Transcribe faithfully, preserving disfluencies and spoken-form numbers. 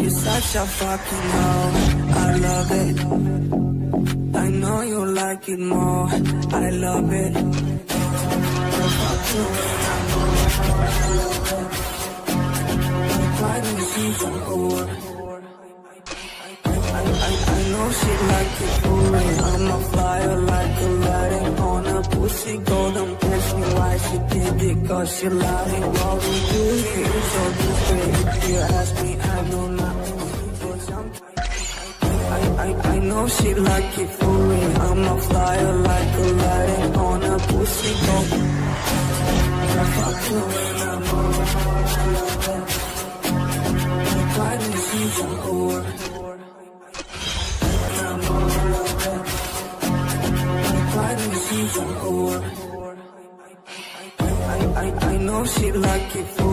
You're such a fucking hoe, I love it. I know you like it more, I love it. Fuck you when I'm more, I love it. Why do she's a whore? I, I, I know she like it for me. I'm a flyer like a lighting on a pussy. Golden push me why she did it, cause she lying. What we do here is so discreet. If you ask me, I know nothing. I, I, I know she like it for me. I'm a flyer like a lighting on a pussy. Golden I fuck you when I'm on. I love it. Why do she's a whore? I, I, I know she like it.